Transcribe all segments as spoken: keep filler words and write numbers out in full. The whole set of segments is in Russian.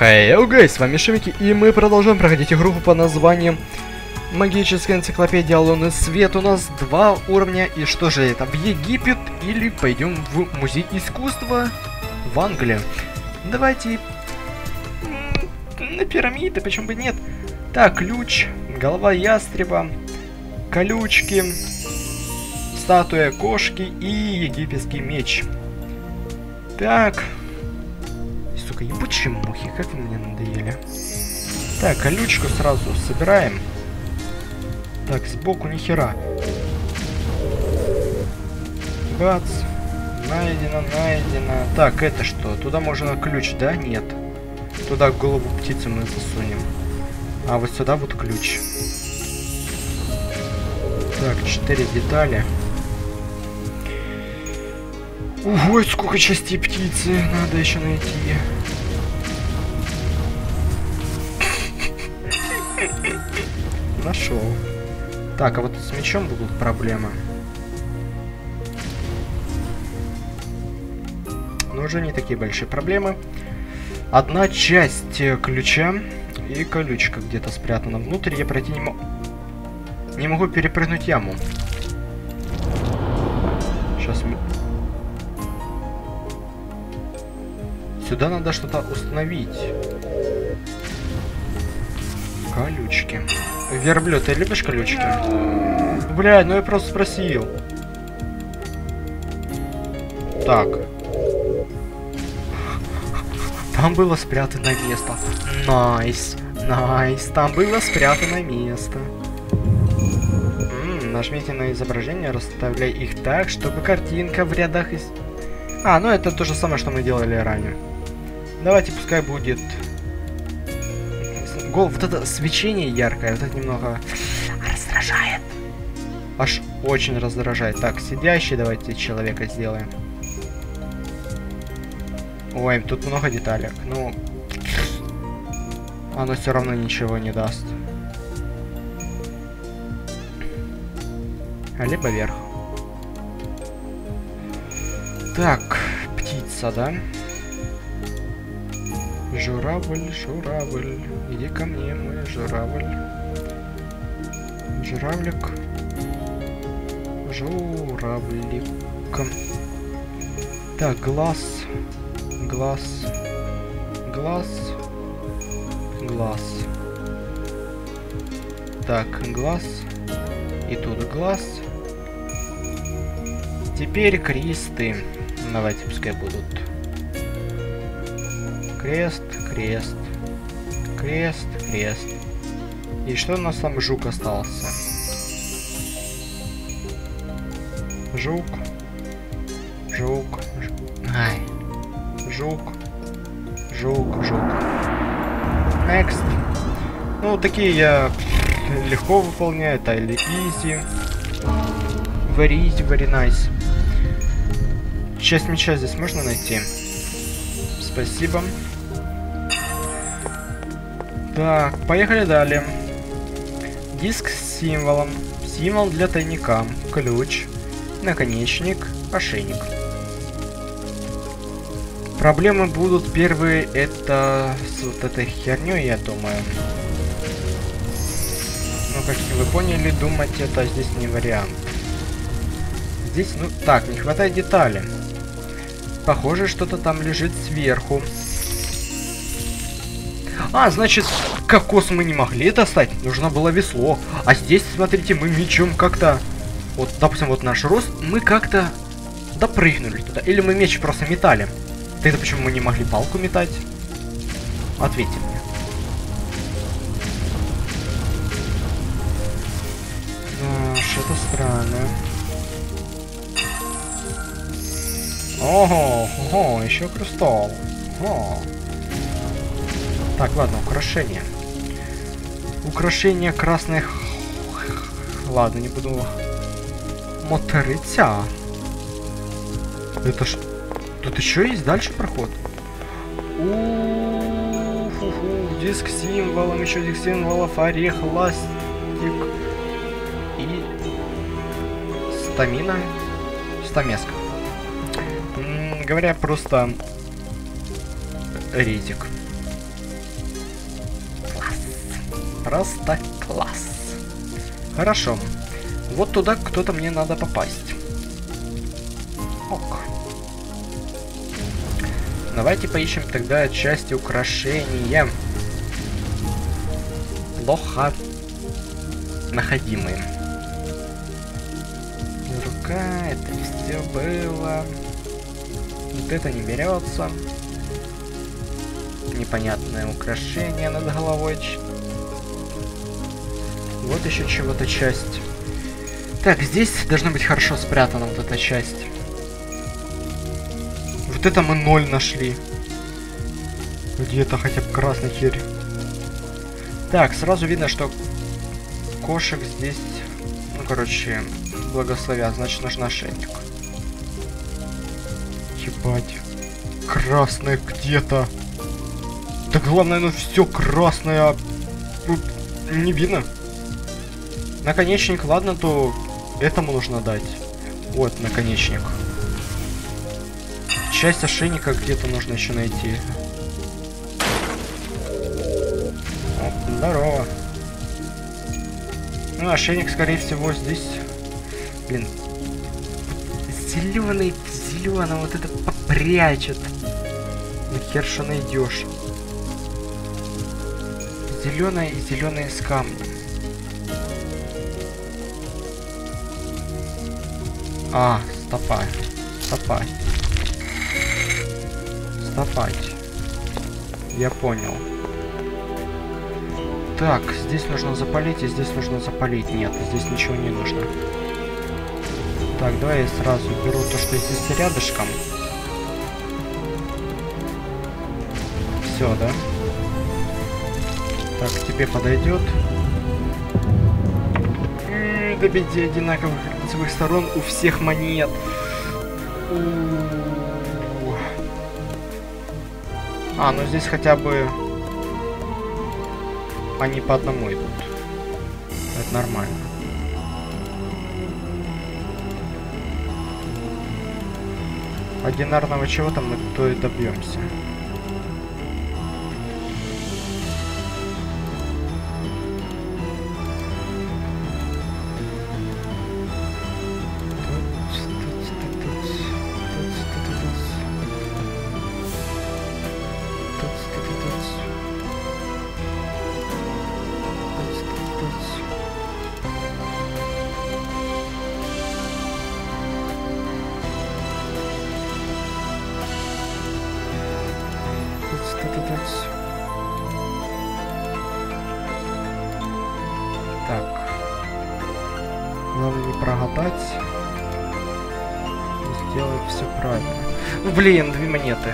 Хей, гей, с вами Шимики, и мы продолжаем проходить игру под названием Магическая энциклопедия Лунный Свет. У нас два уровня, и что же это, в Египет или пойдем в музей искусства в Англию? Давайте на пирамиды, почему бы нет? Так, ключ, голова ястреба, колючки, статуя кошки и египетский меч. Так. Сука, ебучие мухи, как вы мне надоели. Так, колючку сразу собираем. Так, сбоку нихера. Бац. Найдено, найдено. Так, это что? Туда можно ключ, да? Нет. Туда голову птицы мы засунем. А вот сюда вот ключ. Так, четыре детали. Ого, сколько частей птицы надо еще найти. Нашел. Так, а вот с мечом будут проблемы. Но уже не такие большие проблемы. Одна часть ключа и колючка где-то спрятана внутрь. Я пройти не могу. Не могу перепрыгнуть яму. Сейчас мы... Сюда надо что-то установить. Колючки. Верблюд, ты любишь колючки? Блядь, ну я просто спросил. Так. Там было спрятано место. Найс. Найс. Там было спрятано место. М-м, нажмите на изображение, расставляй их так, чтобы картинка в рядах из... А, ну это то же самое, что мы делали ранее. Давайте, пускай будет... Гол, вот это свечение яркое, вот это немного раздражает. Аж очень раздражает. Так, сидящий давайте человека сделаем. Ой, тут много деталек. Ну, оно все равно ничего не даст. А либо вверх. Так, птица, да? Журавль, журавль, иди ко мне, мой журавль. Журавлик. Журавлик. Так, глаз. Глаз. Глаз. Глаз. Так, глаз. И тут глаз. Теперь кресты. Давайте, пускай будут. Крест, крест, крест, крест. И что у нас там жук остался? Жук, жук, жук. Ай. Жук, жук, жук. Next. Ну, такие я легко выполняю, это или easy. Very easy, very nice. Часть меча здесь можно найти? Спасибо. Так, поехали далее. Диск с символом. Символ для тайника. Ключ. Наконечник. Ошейник. Проблемы будут первые. Это с вот этой херней, я думаю. Ну, как вы поняли, думать это здесь не вариант. Здесь, ну, так, не хватает детали. Похоже, что-то там лежит сверху. А, значит, кокос мы не могли достать. Нужно было весло. А здесь, смотрите, мы мечом как-то... Вот, допустим, вот наш рост. Мы как-то допрыгнули туда. Или мы меч просто метали. Тогда почему мы не могли палку метать? Ответьте мне. Да, что-то странное. Ого, ого, еще кристалл. О. Так, ладно, украшение. Украшение красных... Ладно, не буду... Моториця. Это ж... Тут еще есть дальше проход? У-ху-ху, диск с символом, еще диск символов, орех, ластик и... Стамина. Стамеска. Говоря просто резик. Просто класс. Хорошо. Вот туда кто-то мне надо попасть. Ок. Давайте поищем тогда части украшения. Плохо находимые. Рука, это все было. Вот это не берется. Непонятное украшение над головой. Вот еще чего-то часть. Так, здесь должна быть хорошо спрятана вот эта часть. Вот это мы ноль нашли. Где-то хотя бы красный херь. Так, сразу видно, что кошек здесь, ну, короче, благословят, значит, нужен ошейник. Ебать. Красное где-то. Да главное, ну все красное. Не видно. Наконечник, ладно, то этому нужно дать. Вот наконечник. Часть ошейника где-то нужно еще найти. О, здорово. Ну, ошейник, скорее всего, здесь. Блин. Зеленый, зеленый, вот это попрячет. Ну, хер что найдешь. Зеленое и зеленое с камнем. А, стопа. Стопать. Стопать. Я понял. Так, здесь нужно запалить, и здесь нужно запалить. Нет, здесь ничего не нужно. Так, давай я сразу беру то, что здесь рядышком. Все, да? Так, тебе подойдет. Добейте одинаковых лицевых сторон у всех монет. У-у-у. А, ну здесь хотя бы они по одному идут. Это нормально. Одинарного чего-то мы то и добьемся. Так. Главное не прогадать. И сделать все правильно. Ну, блин, две монеты.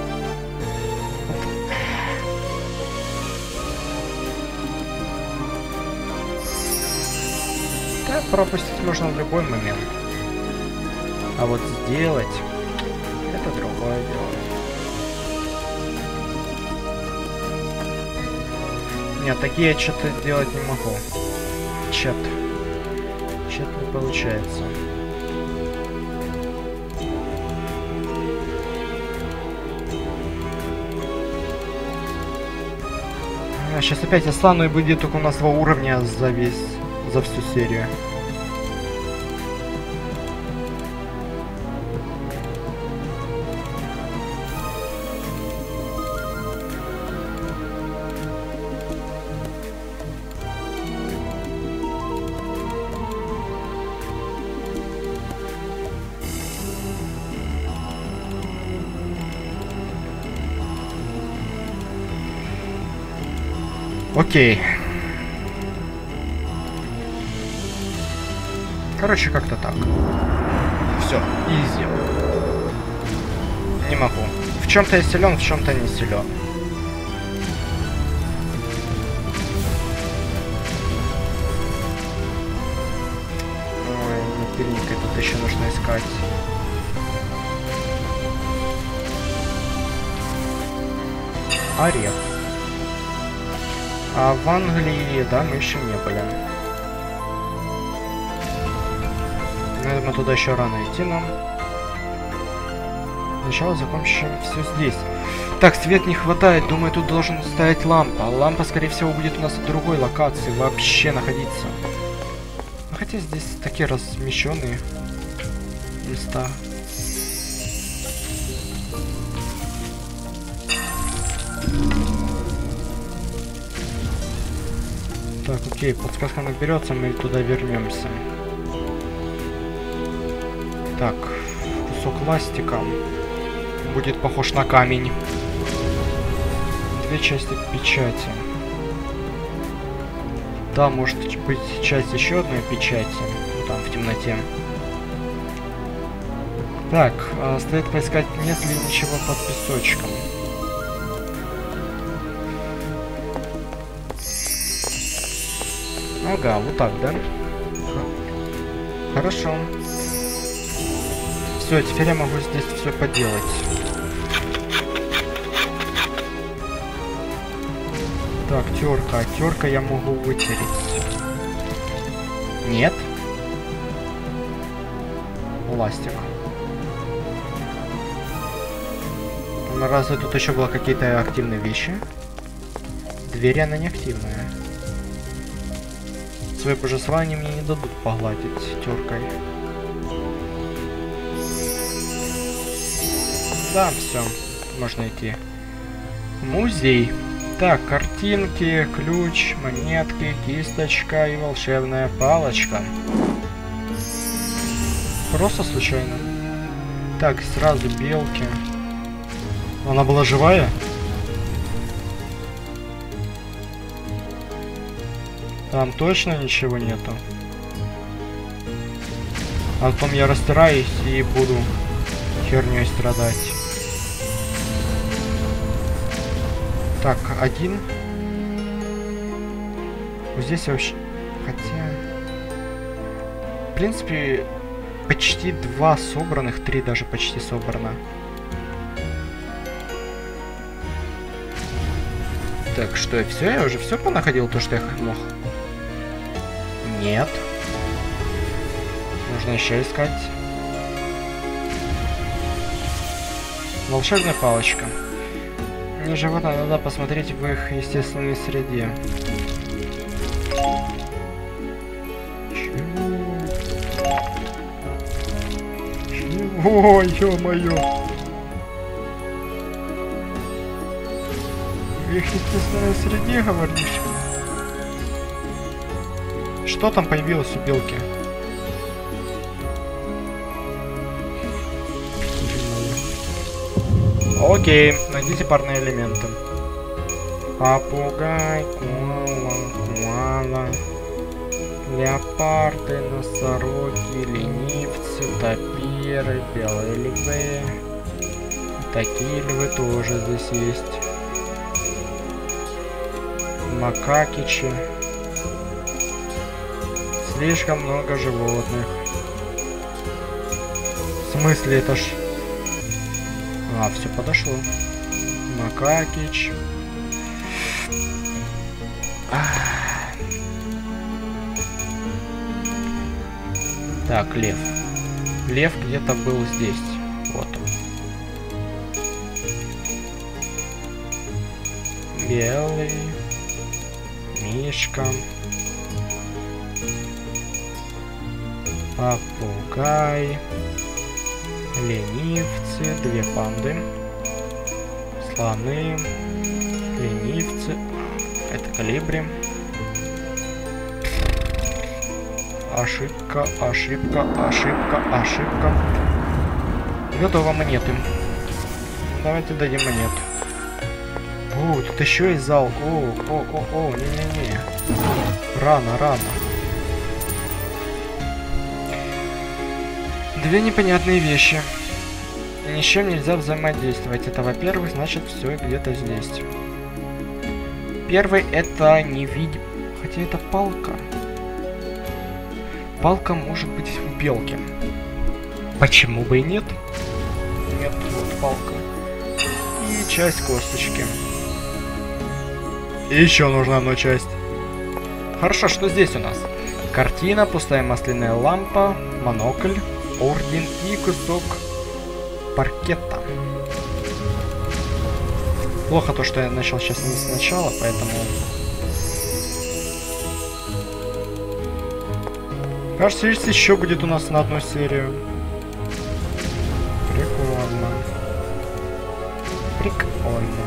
Да, пропустить можно в любой момент. А вот сделать — это другое дело. Нет, такие я что-то делать не могу. Чет. Чет не получается. А, сейчас опять я стану, и будет только у нас два уровня за весь, за всю серию. Окей. Короче, как-то так. Все, изи. Не могу. В чем-то я силен, в чем-то не силен. Ой, напильника тут еще нужно искать. Орех. А в Англии, да, мы еще не были. Наверное, туда еще рано идти нам. Сначала закончим все здесь. Так, свет не хватает. Думаю, тут должен стоять лампа. Лампа, скорее всего, будет у нас в другой локации вообще находиться. Хотя здесь такие размещенные места. Так, окей, подсказка наберется, мы туда вернемся. Так, кусок ластика будет похож на камень. Две части печати. Да, может быть часть еще одной печати, там в темноте. Так, а, стоит поискать, нет ли ничего под песочком. Ага, вот так, да? Хорошо. Все, теперь я могу здесь все поделать. Так, терка. Терка я могу вытереть. Нет. Ластик. Разве тут еще было какие-то активные вещи? Дверь, она не активная. Свои божества они мне не дадут погладить теркой. Да, все. Можно идти. Музей. Так, картинки, ключ, монетки, кисточка и волшебная палочка. Просто случайно. Так, сразу белки. Она была живая? Там точно ничего нету. А потом я расстараюсь и буду херней страдать. Так, один. Вот здесь вообще... Хотя... В принципе, почти два собранных, три даже почти собрано. Так, что, все? Я уже все понаходил, то, что я мог? Нет. Нужно еще искать. Волшебная палочка. Не животное, надо посмотреть в их естественной среде. Чего? Чего? Ё-моё! В их естественной среде, говоришь? Что там появилось у белки? Окей, найдите парные элементы. Попугай, коала, коала, леопарды, носороги, ленивцы, тапиры, белые львы. Такие львы тоже здесь есть. Макакичи. Слишком много животных. В смысле, это ж... А, все подошло. Макакич. Так, лев. Лев где-то был здесь. Вот он. Белый. Мишка. Попугай. Ленивцы, две панды, слоны, ленивцы, это колибри. Ошибка, ошибка, ошибка, ошибка. Готово, монеты. Давайте дадим монет. О, тут еще есть зал. О, о, о, о, не-не-не. Рано, рано. Две непонятные вещи. Ни с чем нельзя взаимодействовать. Это, во-первых, значит, все где-то здесь. Первый это не видим. Хотя это палка. Палка может быть в белке. Почему бы и нет? Нет, вот палка. И часть косточки. И еще нужна одна часть. Хорошо, что здесь у нас? Картина, пустая масляная лампа, монокль, орден и кусок паркета. Плохо то, что я начал сейчас не сначала, поэтому... Кажется, есть еще будет у нас на одну серию. Прикольно. Прикольно.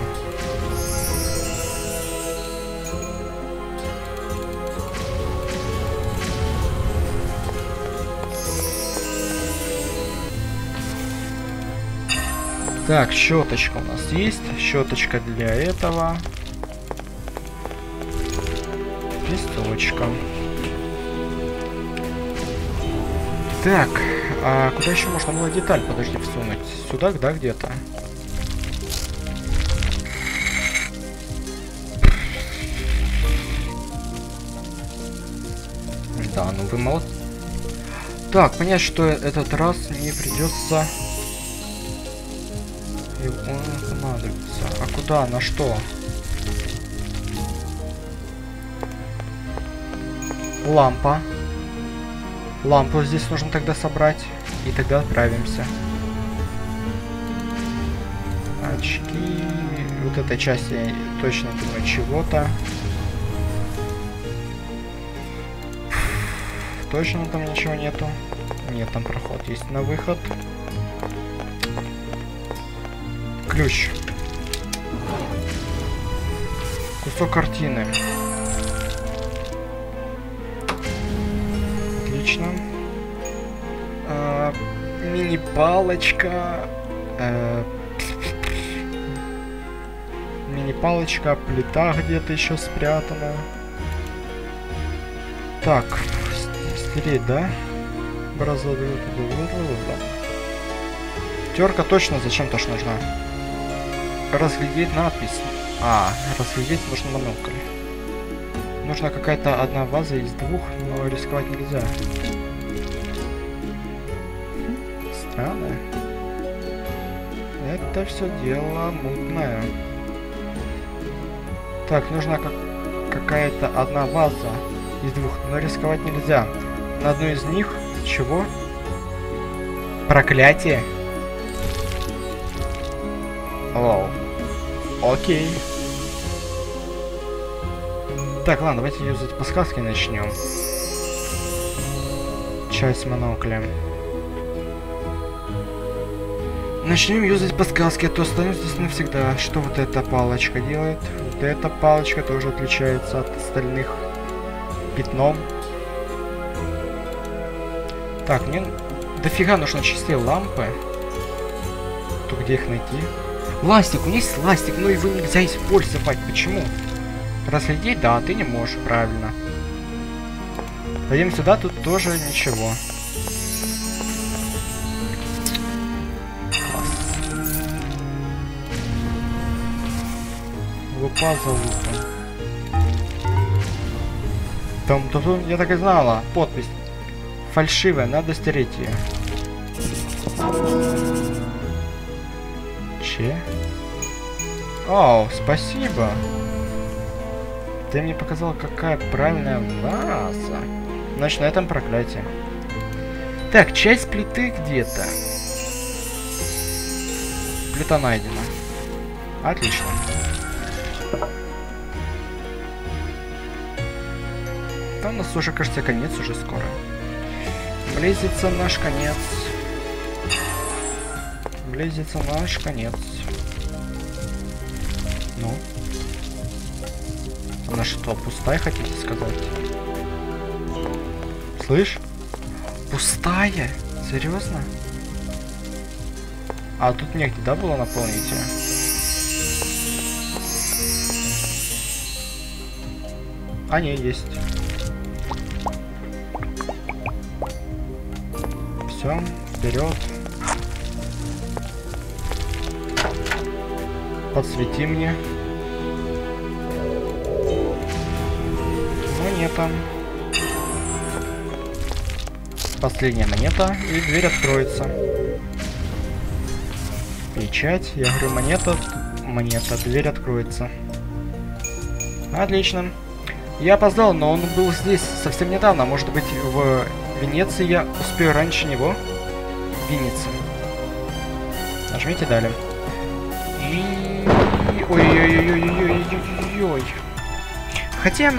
Так, щеточка у нас есть. Щеточка для этого. Листочка. Так, а куда еще можно было деталь, подожди, всунуть? Сюда, да, где-то? Да, ну вы молодцы. Так, понять, что этот раз не придется... И он понадобится. А куда? На что? Лампа. Лампу здесь нужно тогда собрать. И тогда отправимся. Очки. Вот этой части я точно думаю чего-то. Точно там ничего нету? Нет, там проход есть на выход. Ключ. Кусок картины. Отлично. А, мини-палочка. А, мини-палочка, плита где-то еще спрятана. Так, стереть, да? Терка точно зачем-то ж нужна. Разглядеть надпись. А, разглядеть нужно монокль. Нужна какая-то одна ваза из двух, но рисковать нельзя. Странно. Это все дело мутное. Так, нужна как какая-то одна ваза из двух, но рисковать нельзя. На одну из них чего? Проклятие. О, окей. Так, ладно, давайте юзать подсказки начнем. Часть монокля. Начнем юзать подсказки, а то останемся здесь навсегда. Что вот эта палочка делает? Вот эта палочка тоже отличается от остальных пятном. Так, мне дофига нужно чистые лампы. То где их найти? Ластик, у меня есть ластик, но его нельзя использовать. Почему? Разглядеть? Да, ты не можешь, правильно. Пойдем сюда, тут тоже ничего. Класс. Лупа за лупом. Там, там, я так и знала. Подпись. Фальшивая, надо стереть ее. Че? О, спасибо. Ты мне показал, какая правильная ваза. Значит, на этом проклятие. Так, часть плиты где-то. Плита найдена. Отлично. Там у нас уже, кажется, конец уже скоро. Близится наш конец. Близится наш конец. Ну? Она что, пустая, хотите сказать? Слышь? Пустая? Серьезно? А тут негде, да, было наполнить ее? А, не, есть. Все, вперед. Подсвети мне. Монета. Последняя монета, и дверь откроется. Печать. Я говорю, монета. Монета. Дверь откроется. Отлично. Я опоздал, но он был здесь совсем недавно. Может быть, в Венеции я успею раньше него? Венеция. Нажмите далее. И Ой-ой-ой-ой-ой-ой-ой. Хотя...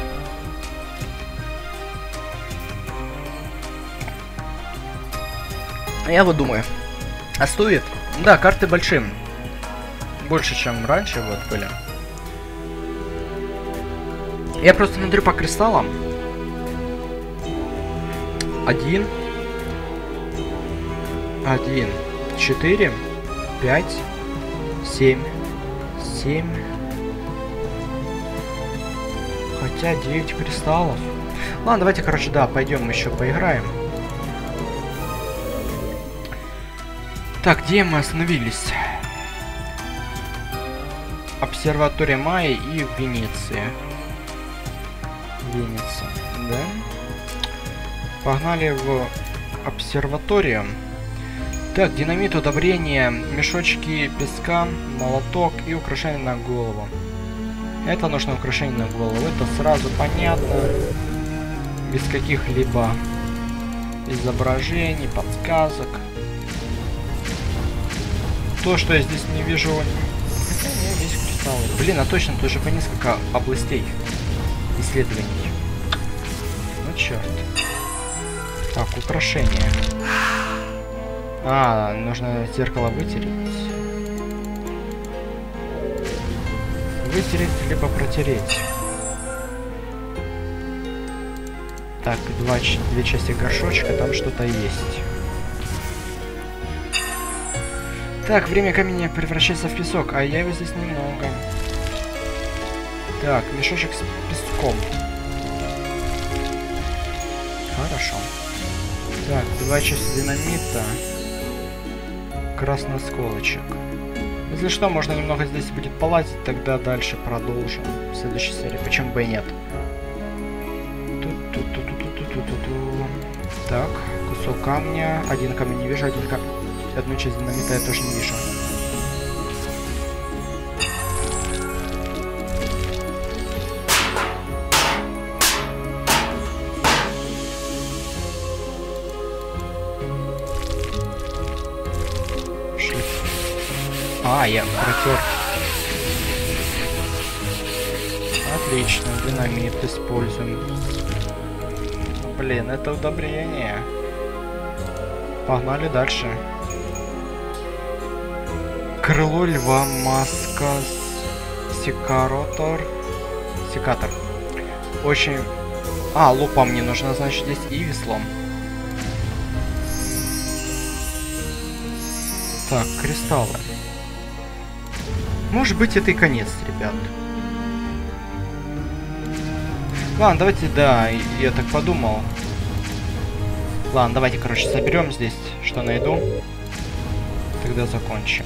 Я вот думаю, а стоит? Да, карты большие. Больше, чем раньше вот были. Я просто смотрю по кристаллам. Один. Один. Четыре. Пять. Семь. Семь. Хотя девять кристаллов. Ладно, давайте, короче, да, пойдем еще поиграем. Так, где мы остановились? Обсерватория Майи и в Венеции. Венеция, да? Погнали в обсерваторию. Так, динамит, удобрение, мешочки песка, молоток и украшение на голову. Это нужно украшение на голову. Это сразу понятно. Без каких-либо изображений, подсказок. То, что я здесь не вижу... Хотя нет, здесь кристаллы. Блин, а точно, тут же по несколько областей исследований. Ну черт. Так, украшение. А, нужно зеркало вытереть. Вытереть, либо протереть. Так, два, две части горшочка, там что-то есть. Так, время камня превращается в песок, а я его здесь немного. Так, мешочек с песком. Хорошо. Так, два части динамита. Красный осколочек. Если что, можно немного здесь будет полазить, тогда дальше продолжим в следующей серии. Почему бы и нет? Так, кусок камня. Один камень не вижу, один камень. Одну часть динамита я тоже не вижу. А, я протер. Отлично, динамит используем. Блин, это удобрение. Погнали дальше. Крыло льва, маска, секаратор. Секатор. Очень... А, лупа мне нужна, значит, здесь и веслом. Так, кристаллы. Может быть, это и конец, ребят. Ладно, давайте, да, я так подумал. Ладно, давайте, короче, соберем здесь, что найду. Тогда закончим.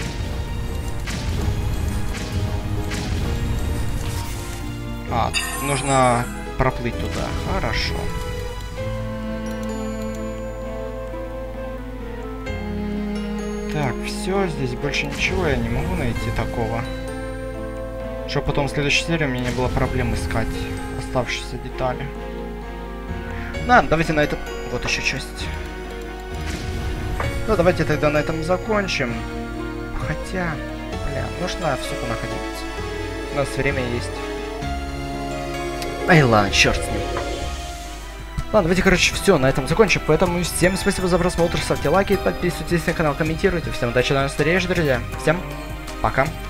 А, нужно проплыть туда. Хорошо. Так, все, здесь больше ничего я не могу найти такого. Чтобы потом в следующей серии у меня не было проблем искать оставшиеся детали. Да, давайте на этом... Вот еще часть. Ну, давайте тогда на этом закончим. Хотя, бля, нужно все понаходить. У нас время есть. Ай, ладно, черт с ним. Ладно, давайте, короче, все, на этом закончим. Поэтому всем спасибо за просмотр, ставьте лайки, подписывайтесь на канал, комментируйте. Всем удачи на встрече, друзья. Всем пока.